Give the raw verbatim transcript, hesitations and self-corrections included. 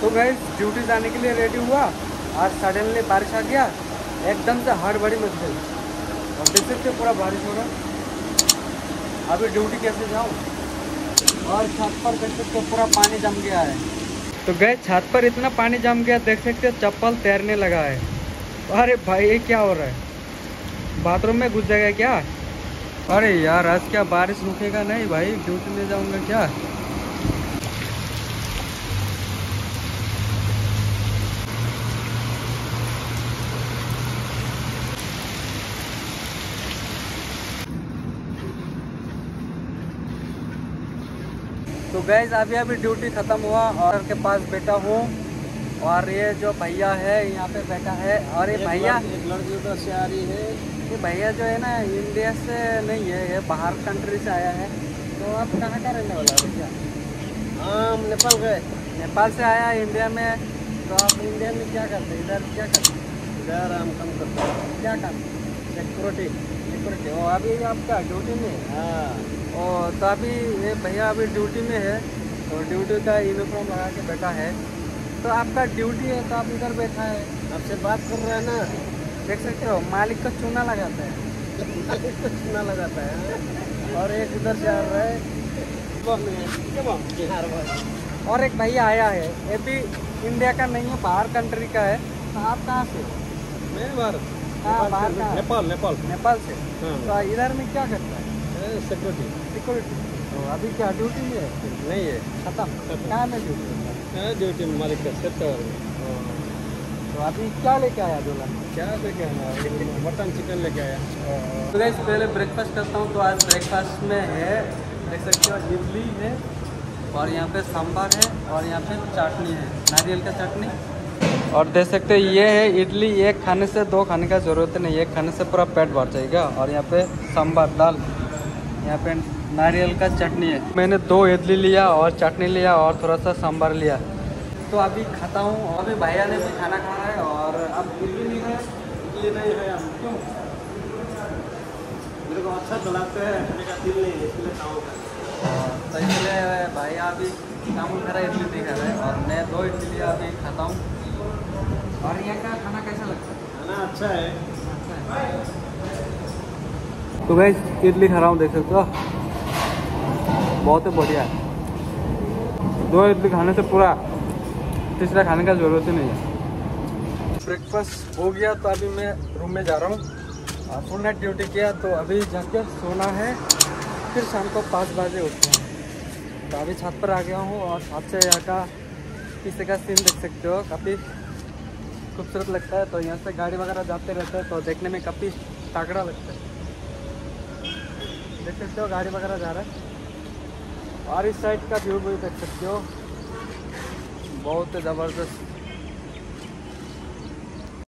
तो guys duty जाने के लिए रेडी हुआ और सडनली बारिश आ गया, एकदम से हड़बड़ी मच गई और देख सकते हो पूरा बारिश हो रहा। अभी ड्यूटी कैसे जाऊँ और छत पर देख सकते हो पूरा पानी जम गया है। तो गए छत पर इतना पानी जम गया, देख सकते हो चप्पल तैरने लगा है। अरे भाई ये क्या हो रहा है, बाथरूम में घुस जाएगा क्या? अरे यार आज क्या बारिश रुकेगा नहीं भाई, ड्यूटी में जाऊंगा क्या? तो गैस अभी अभी ड्यूटी ख़त्म हुआ और के पास बैठा हूँ और ये जो भैया है यहाँ पे बैठा है। और ये भैया एक लड़की उधर से आ रही है। ये भैया जो है ना इंडिया से नहीं है, ये बाहर कंट्री से आया है। तो आप कहाँ का रहने वाला है भैया? हाँ हम नेपाल गए। नेपाल से आया इंडिया में। तो आप इंडिया में क्या करते हैं, इधर क्या करते हैं? इधर हम काम करते हैं। क्या काम? सिक्योरिटी। सिक्योरिटी। और अभी आपका ड्यूटी में? हाँ। और तो अभी ये भैया अभी ड्यूटी में है, तो ड्यूटी का यूनिफॉर्म लगा के बैठा है। तो आपका ड्यूटी है तो आप इधर बैठा है, आपसे बात कर रहे हैं ना, देख सकते हो मालिक का चूना लगाता है। चूना लगाता है। और एक इधर से आ रहा है बिहार वाला। और एक भैया आया है, ये भी इंडिया का नहीं है, बाहर कंट्री का है। तो आप कहाँ से? मैं बाहर हाँ बाहर का। नेपाल नेपाल नेपाल से। हाँ। तो इधर में क्या करता है? सिक्योरिटी। सिक्योरिटी। तो अभी क्या ड्यूटी में है? नहीं है, खत्म। कहाँ में ड्यूटी? ड्यूटी में मालिक का सेक्टर। तो अभी क्या लेके आया दूल्हा? क्या लेके आया? मटन चिकन लेके आया। तो गाइस पहले ब्रेकफास्ट करता हूँ। तो आज ब्रेकफास्ट में है, देख सकते हो इडली है और यहाँ पे सांभर है और यहाँ पे चटनी है, नारियल का चटनी। और देख सकते हो ये है इडली, एक खाने से दो खाने का ज़रूरत नहीं, एक खाने से पूरा पेट भर जाएगा। और यहाँ पे सांभर दाल, यहाँ पे नारियल का चटनी है। मैंने दो इडली लिया और चटनी लिया और थोड़ा सा सांभर लिया। तो अभी खाता हूँ। अभी भैया ने भी खाना खाना है और अब इडली नहीं है, इडली नहीं है हम क्यों? मेरे को अच्छा चलाते हैं, मेरा दिल नहीं है इसलिए खाऊंगा। तो इसलिए भैया अभी काम कर रहा है, इडली नहीं खा रहा है और मैं दो इडली अभी खाता हूँ। और यहाँ का खाना कैसा लगता है? खाना अच्छा है। तो गाइस इडली खा रहा हूँ, देख सकते हो बहुत ही बढ़िया है। दो इडली खाने से पूरा तीसरा खाने का ज़रूरत ही नहीं है। ब्रेकफास्ट हो गया तो अभी मैं रूम में जा रहा हूँ। फुल नाइट ड्यूटी किया तो अभी जाके सोना है, फिर शाम को पाँच बजे उठते हैं। तो अभी छत पर आ गया हूँ और छत से यहाँ का किसी का सीन देख सकते हो, काफ़ी खूबसूरत लगता है। तो यहाँ से गाड़ी वगैरह जाते रहते हैं तो देखने में काफ़ी तगड़ा लगता है। देख सकते हो गाड़ी वगैरह जा रहा है और इस साइड का व्यू भी देख सकते हो, बहुत ज़बरदस्त।